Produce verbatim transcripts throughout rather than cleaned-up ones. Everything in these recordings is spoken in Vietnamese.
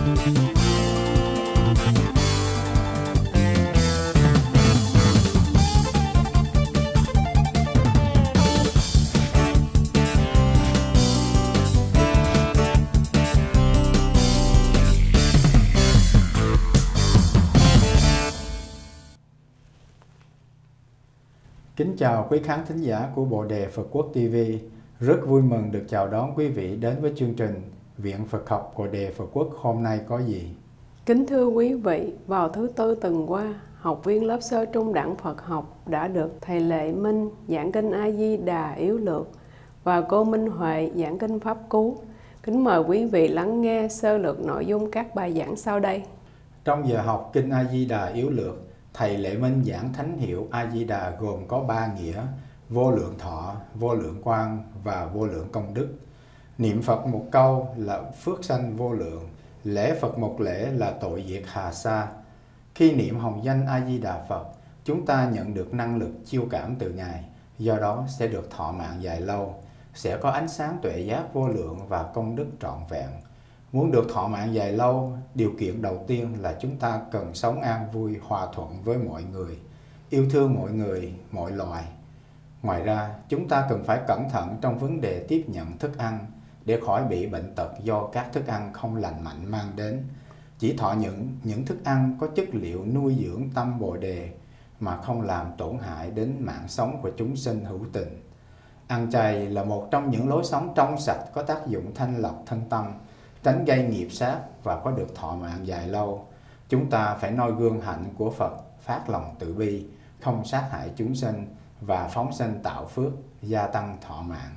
Kính chào quý khán thính giả của Bồ Đề Phật Quốc ti vi. Rất vui mừng được chào đón quý vị đến với chương trình Viện Phật học Bồ Đề Phật Quốc hôm nay có gì. Kính thưa quý vị, vào thứ Tư tuần qua, học viên lớp sơ trung đẳng Phật học đã được thầy Lệ Minh giảng kinh A Di Đà yếu lược và cô Minh Huệ giảng kinh Pháp Cú. Kính mời quý vị lắng nghe sơ lược nội dung các bài giảng sau đây. Trong giờ học kinh A Di Đà yếu lược, thầy Lệ Minh giảng thánh hiệu A Di Đà gồm có ba nghĩa: vô lượng thọ, vô lượng quang và vô lượng công đức. Niệm Phật một câu là phước sanh vô lượng, lễ Phật một lễ là tội diệt hà sa. Khi niệm hồng danh A Di Đà Phật, chúng ta nhận được năng lực chiêu cảm từ Ngài, do đó sẽ được thọ mạng dài lâu, sẽ có ánh sáng tuệ giác vô lượng và công đức trọn vẹn. Muốn được thọ mạng dài lâu, điều kiện đầu tiên là chúng ta cần sống an vui, hòa thuận với mọi người, yêu thương mọi người, mọi loài. Ngoài ra, chúng ta cần phải cẩn thận trong vấn đề tiếp nhận thức ăn để khỏi bị bệnh tật do các thức ăn không lành mạnh mang đến. Chỉ thọ những những thức ăn có chất liệu nuôi dưỡng tâm Bồ Đề mà không làm tổn hại đến mạng sống của chúng sinh hữu tình. Ăn chay là một trong những lối sống trong sạch có tác dụng thanh lọc thân tâm, tránh gây nghiệp sát và có được thọ mạng dài lâu. Chúng ta phải noi gương hạnh của Phật, phát lòng từ bi, không sát hại chúng sinh và phóng sinh tạo phước, gia tăng thọ mạng.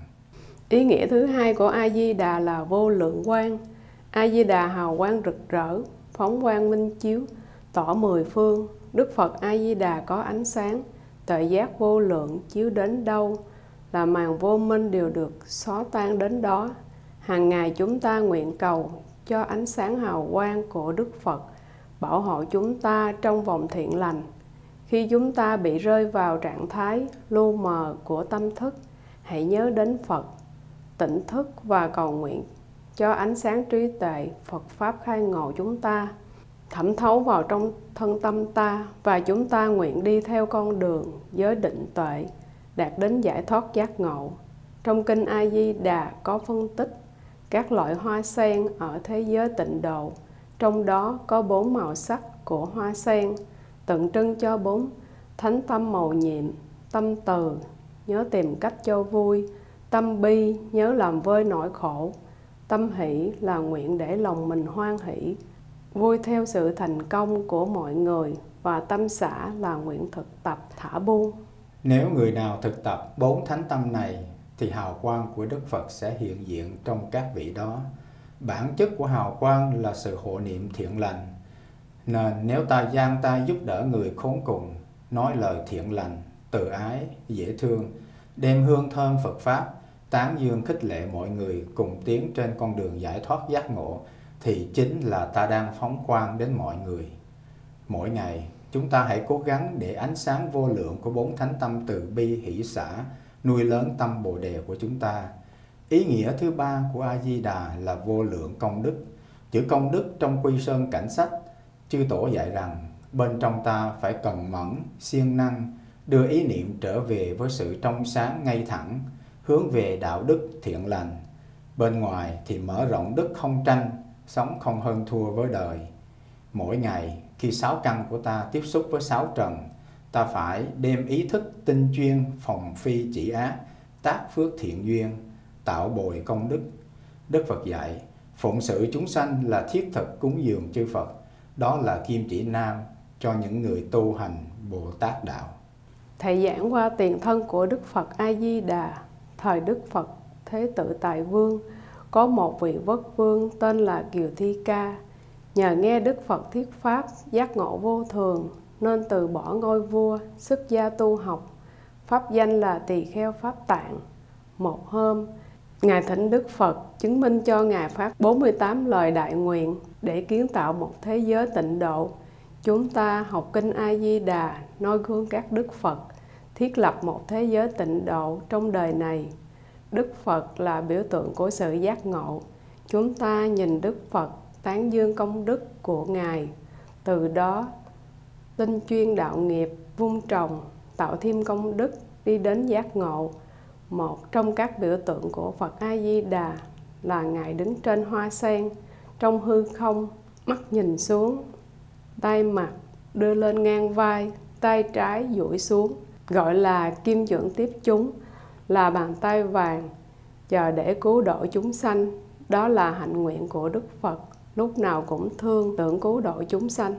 Ý nghĩa thứ hai của A Di Đà là vô lượng quang. A Di Đà hào quang rực rỡ, phóng quang minh chiếu, tỏ mười phương. Đức Phật A Di Đà có ánh sáng, tuệ giác vô lượng chiếu đến đâu là màn vô minh đều được xóa tan đến đó. Hàng ngày chúng ta nguyện cầu cho ánh sáng hào quang của Đức Phật bảo hộ chúng ta trong vòng thiện lành. Khi chúng ta bị rơi vào trạng thái lu mờ của tâm thức, hãy nhớ đến Phật, tỉnh thức và cầu nguyện cho ánh sáng trí tuệ Phật Pháp khai ngộ chúng ta thẩm thấu vào trong thân tâm ta, và chúng ta nguyện đi theo con đường giới định tuệ đạt đến giải thoát giác ngộ. Trong kinh A Di Đà có phân tích các loại hoa sen ở thế giới tịnh độ, trong đó có bốn màu sắc của hoa sen tượng trưng cho bốn thánh tâm mầu nhiệm: tâm từ, nhớ tìm cách cho vui; tâm bi, nhớ làm vơi nỗi khổ; tâm hỷ là nguyện để lòng mình hoan hỷ, vui theo sự thành công của mọi người; và tâm xả là nguyện thực tập thả buông. Nếu người nào thực tập bốn thánh tâm này thì hào quang của Đức Phật sẽ hiện diện trong các vị đó. Bản chất của hào quang là sự hộ niệm thiện lành. Nên nếu ta giang tay giúp đỡ người khốn cùng, nói lời thiện lành, từ ái, dễ thương, đem hương thơm Phật Pháp, tán dương khích lệ mọi người cùng tiến trên con đường giải thoát giác ngộ, thì chính là ta đang phóng quang đến mọi người. Mỗi ngày, chúng ta hãy cố gắng để ánh sáng vô lượng của bốn thánh tâm từ bi hỷ xả nuôi lớn tâm Bồ Đề của chúng ta. Ý nghĩa thứ ba của A Di Đà là vô lượng công đức. Chữ công đức trong Quy Sơn Cảnh Sách, chư tổ dạy rằng bên trong ta phải cần mẫn, siêng năng, đưa ý niệm trở về với sự trong sáng ngay thẳng, hướng về đạo đức thiện lành. Bên ngoài thì mở rộng đức không tranh, sống không hơn thua với đời. Mỗi ngày khi sáu căn của ta tiếp xúc với sáu trần, ta phải đem ý thức tinh chuyên phòng phi chỉ ác, tác phước thiện duyên, tạo bồi công đức. Đức Phật dạy, phụng sự chúng sanh là thiết thực cúng dường chư Phật. Đó là kim chỉ nam cho những người tu hành Bồ Tát Đạo. Thầy giảng qua tiền thân của Đức Phật A Di Đà. Thời Đức Phật Thế Tự Tại Vương, có một vị Vất Vương tên là Kiều Thi Ca. Nhờ nghe Đức Phật thuyết pháp giác ngộ vô thường, nên từ bỏ ngôi vua, xuất gia tu học, pháp danh là Tỳ Kheo Pháp Tạng. Một hôm, Ngài thỉnh Đức Phật chứng minh cho Ngài phát bốn mươi tám lời đại nguyện để kiến tạo một thế giới tịnh độ. Chúng ta học kinh A Di Đà, noi gương các Đức Phật, thiết lập một thế giới tịnh độ trong đời này. Đức Phật là biểu tượng của sự giác ngộ. Chúng ta nhìn Đức Phật tán dương công đức của Ngài. Từ đó, tinh chuyên đạo nghiệp, vun trồng, tạo thêm công đức, đi đến giác ngộ. Một trong các biểu tượng của Phật A-di-đà là Ngài đứng trên hoa sen, trong hư không, mắt nhìn xuống, tay mặt đưa lên ngang vai, tay trái duỗi xuống, gọi là kim chưởng tiếp chúng, là bàn tay vàng, chờ để cứu độ chúng sanh. Đó là hạnh nguyện của Đức Phật, lúc nào cũng thương tưởng cứu độ chúng sanh.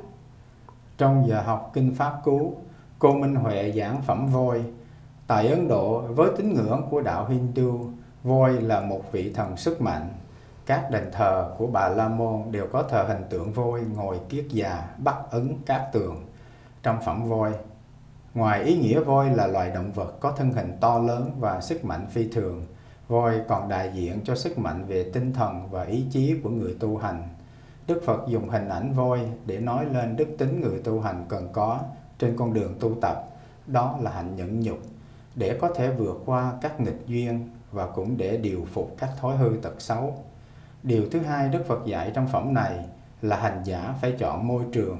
Trong giờ học Kinh Pháp Cú, cô Minh Huệ giảng phẩm voi. Tại Ấn Độ, với tín ngưỡng của đạo Hindu, voi là một vị thần sức mạnh. Các đền thờ của Bà La Môn đều có thờ hình tượng voi ngồi kiết già, bắt ấn cát tường. Trong phẩm voi, ngoài ý nghĩa voi là loài động vật có thân hình to lớn và sức mạnh phi thường, voi còn đại diện cho sức mạnh về tinh thần và ý chí của người tu hành. Đức Phật dùng hình ảnh voi để nói lên đức tính người tu hành cần có trên con đường tu tập, đó là hạnh nhẫn nhục, để có thể vượt qua các nghịch duyên và cũng để điều phục các thói hư tật xấu. Điều thứ hai Đức Phật dạy trong phẩm này là hành giả phải chọn môi trường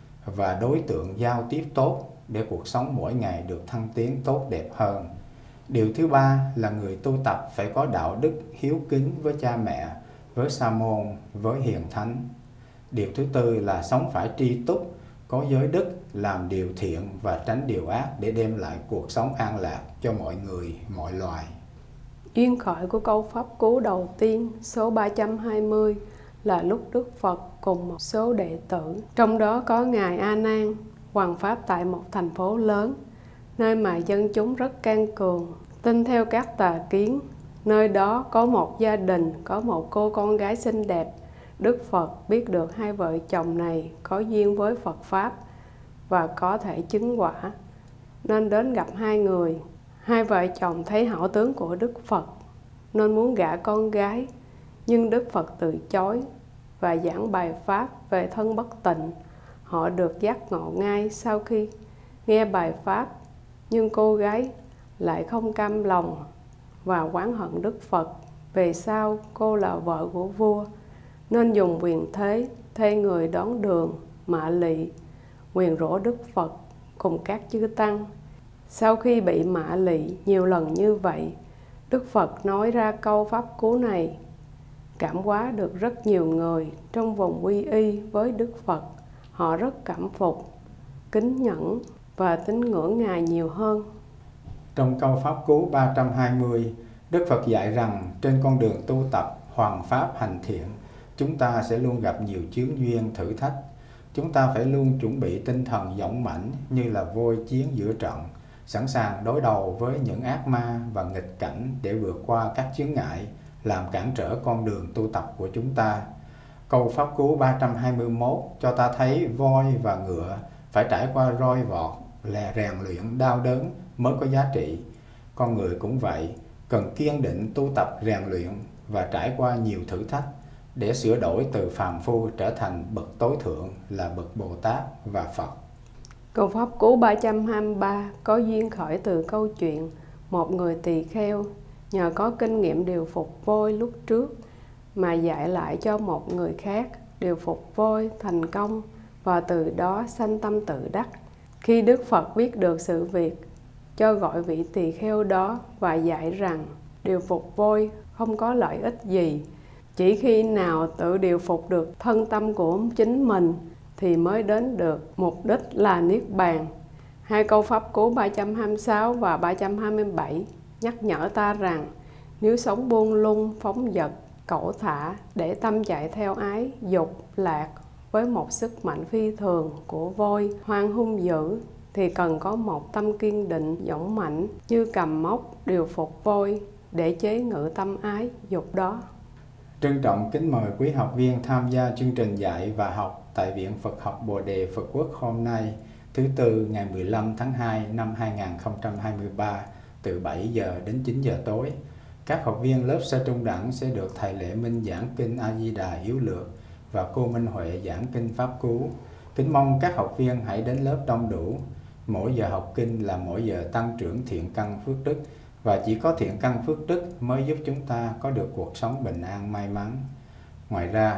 và đối tượng giao tiếp tốt để cuộc sống mỗi ngày được thăng tiến tốt đẹp hơn. Điều thứ ba là người tu tập phải có đạo đức hiếu kính với cha mẹ, với sa môn, với hiền thánh. Điều thứ tư là sống phải tri túc, có giới đức, làm điều thiện và tránh điều ác để đem lại cuộc sống an lạc cho mọi người, mọi loài. Duyên khởi của câu Pháp Cú đầu tiên, số ba trăm hai mươi, là lúc Đức Phật cùng một số đệ tử, trong đó có Ngài A Nan, hoằng pháp tại một thành phố lớn, nơi mà dân chúng rất can cường, tin theo các tà kiến. Nơi đó có một gia đình, có một cô con gái xinh đẹp. Đức Phật biết được hai vợ chồng này có duyên với Phật Pháp và có thể chứng quả, nên đến gặp hai người. Hai vợ chồng thấy hảo tướng của Đức Phật nên muốn gả con gái, nhưng Đức Phật từ chối và giảng bài Pháp về thân bất tịnh. Họ được giác ngộ ngay sau khi nghe bài Pháp, nhưng cô gái lại không cam lòng và oán hận Đức Phật. Về sau, cô là vợ của vua, nên dùng quyền thế thuê người đón đường, mạ lị, nguyền rủa Đức Phật cùng các chư tăng. Sau khi bị mạ lị nhiều lần như vậy, Đức Phật nói ra câu Pháp Cú này, cảm hóa được rất nhiều người trong vùng quy y với Đức Phật. Họ rất cảm phục, kính nhẫn và tín ngưỡng Ngài nhiều hơn. Trong câu Pháp Cú ba trăm hai mươi, Đức Phật dạy rằng trên con đường tu tập hoằng pháp hành thiện, chúng ta sẽ luôn gặp nhiều chướng duyên thử thách. Chúng ta phải luôn chuẩn bị tinh thần dũng mãnh như là voi chiến giữa trận, sẵn sàng đối đầu với những ác ma và nghịch cảnh để vượt qua các chướng ngại, làm cản trở con đường tu tập của chúng ta. Câu Pháp Cú ba trăm hai mươi mốt cho ta thấy voi và ngựa phải trải qua roi vọt, lè rèn luyện đau đớn mới có giá trị. Con người cũng vậy, cần kiên định tu tập rèn luyện và trải qua nhiều thử thách để sửa đổi từ phàm phu trở thành bậc tối thượng là bậc Bồ Tát và Phật. Câu Pháp Cú ba trăm hai mươi ba có duyên khởi từ câu chuyện một người tỳ kheo nhờ có kinh nghiệm điều phục voi lúc trước mà dạy lại cho một người khác điều phục voi thành công, và từ đó sanh tâm tự đắc. Khi Đức Phật biết được sự việc, cho gọi vị tỳ kheo đó và dạy rằng điều phục voi không có lợi ích gì, chỉ khi nào tự điều phục được thân tâm của chính mình thì mới đến được mục đích là Niết Bàn. Hai câu Pháp Cú ba trăm hai mươi sáu và ba trăm hai mươi bảy nhắc nhở ta rằng nếu sống buông lung, phóng dật, cẩu thả để tâm chạy theo ái, dục, lạc với một sức mạnh phi thường của voi hoang hung dữ, thì cần có một tâm kiên định, dũng mạnh như cầm móc điều phục voi để chế ngự tâm ái, dục đó. Trân trọng kính mời quý học viên tham gia chương trình dạy và học tại Viện Phật học Bồ Đề Phật Quốc hôm nay, thứ Tư ngày mười lăm tháng hai năm hai nghìn không trăm hai mươi ba, từ bảy giờ đến chín giờ tối. Các học viên lớp sơ trung đẳng sẽ được thầy Lệ Minh giảng kinh A Di Đà yếu lược và cô Minh Huệ giảng kinh Pháp Cú. Kính mong các học viên hãy đến lớp đông đủ. Mỗi giờ học kinh là mỗi giờ tăng trưởng thiện căn phước đức, và chỉ có thiện căn phước đức mới giúp chúng ta có được cuộc sống bình an may mắn. Ngoài ra,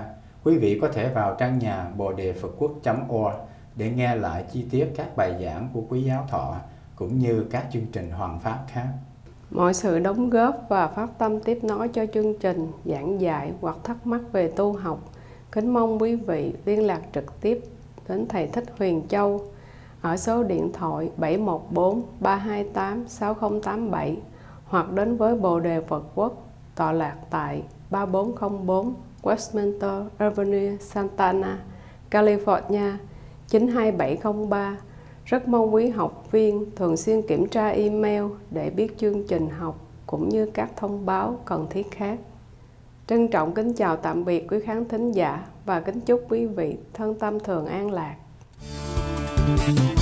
Quý vị có thể vào trang nhà bồ đề phật quốc chấm org để nghe lại chi tiết các bài giảng của Quý Giáo Thọ cũng như các chương trình hoàn pháp khác. Mọi sự đóng góp và phát tâm tiếp nối cho chương trình giảng dạy hoặc thắc mắc về tu học, kính mong quý vị liên lạc trực tiếp đến Thầy Thích Huyền Châu ở số điện thoại bảy một bốn ba hai tám sáu không tám bảy hoặc đến với Bồ Đề Phật Quốc tọa lạc tại ba bốn không bốn Westminster Avenue, Santa Ana, California chín hai bảy không ba. Rất mong quý học viên thường xuyên kiểm tra email để biết chương trình học cũng như các thông báo cần thiết khác. Trân trọng kính chào tạm biệt quý khán thính giả và kính chúc quý vị thân tâm thường an lạc.